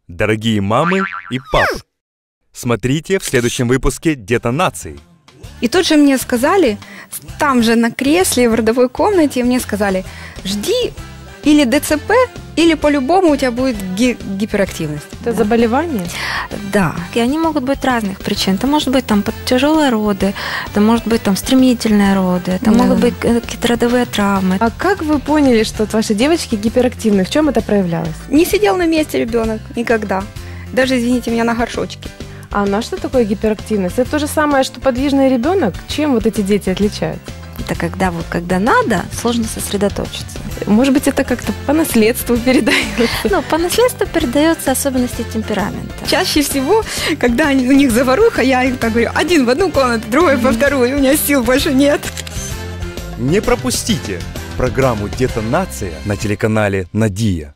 Дорогие мамы и папы, смотрите в следующем выпуске «Детонации». И тут же мне сказали, там же на кресле в родовой комнате, мне сказали, жди или ДЦП, или по-любому у тебя будет гиперактивность. Это заболевание? Да, и они могут быть разных причин. Это может быть там тяжелые роды, это может быть там стремительные роды, это могут быть какие-то родовые травмы. А как вы поняли, что ваши девочки гиперактивны? В чем это проявлялось? Не сидел на месте ребенок никогда. Даже, извините меня, на горшочке. А на что такое гиперактивность? Это то же самое, что подвижный ребенок? Чем вот эти дети отличаются? Это когда надо, сложно сосредоточиться. Может быть, это как-то по наследству передается? Ну, по наследству передаются особенности темперамента. Чаще всего, когда у них заваруха, я им так говорю, один в одну комнату, другой во вторую, у меня сил больше нет. Не пропустите программу «Детонация» на телеканале «Надия».